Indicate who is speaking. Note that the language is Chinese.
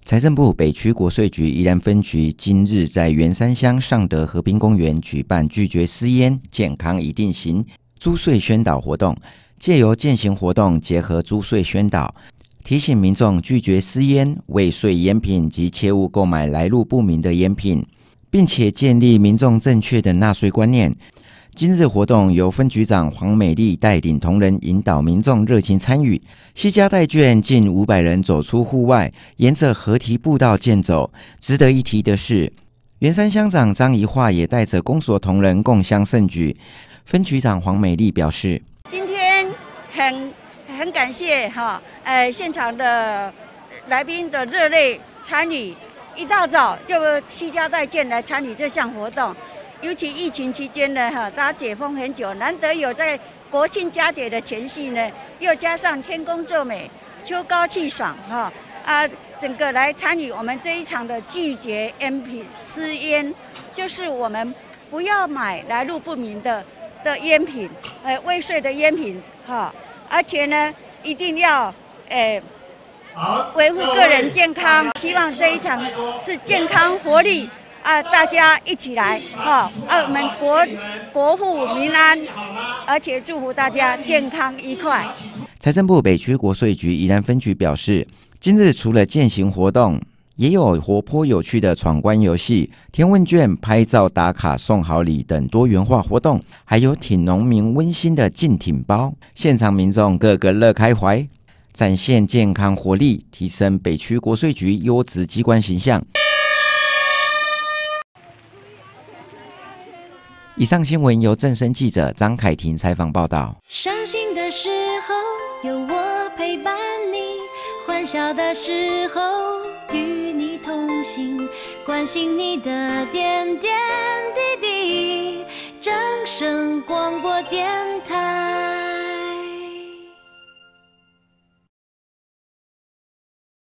Speaker 1: 财政部北区国税局宜兰分局今日在员山乡尚德河滨公园举办拒绝私烟、健康一定行租税宣导活动，借由践行活动结合租税宣导，提醒民众拒绝私烟、未遂烟品及切勿购买来路不明的烟品，并且建立民众正确的纳税观念。今日活动由分局长黄美丽带领同仁引导民众热情参与，携家带眷近500人走出户外，沿着河堤步道健走。值得一提的是，员山乡长张宜桦也带着公所同仁共襄盛举。分局长黄美丽表示，
Speaker 2: 今天很感谢现场的来宾的热烈参与，一大早就携家带眷来参与这项活动。尤其疫情期间呢，大家解封很久，难得有在国庆佳节的前夕呢，又加上天公作美、秋高气爽，整个来参与我们这一场的拒绝烟品私烟，就是我们不要买来路不明的烟品，未遂的烟品，而且呢，一定要维护个人健康，希望这一场是健康活力。大家一起来，我们国富民安，而且祝福大家健康愉快。
Speaker 1: 财政部北区国税局宜兰分局表示，今日除了践行活动，也有活泼有趣的闯关游戏、填问卷、拍照打卡、送好礼等多元化活动，还有挺农民温馨的竞挺包，现场民众个个乐开怀，展现健康活力，提升北区国税局优质机关形象。以上新闻由正声记者张凯婷采访报道。
Speaker 3: 伤心的时候有我陪伴你，欢笑的时候与你同行，关心你的点点滴滴。正声广播电台。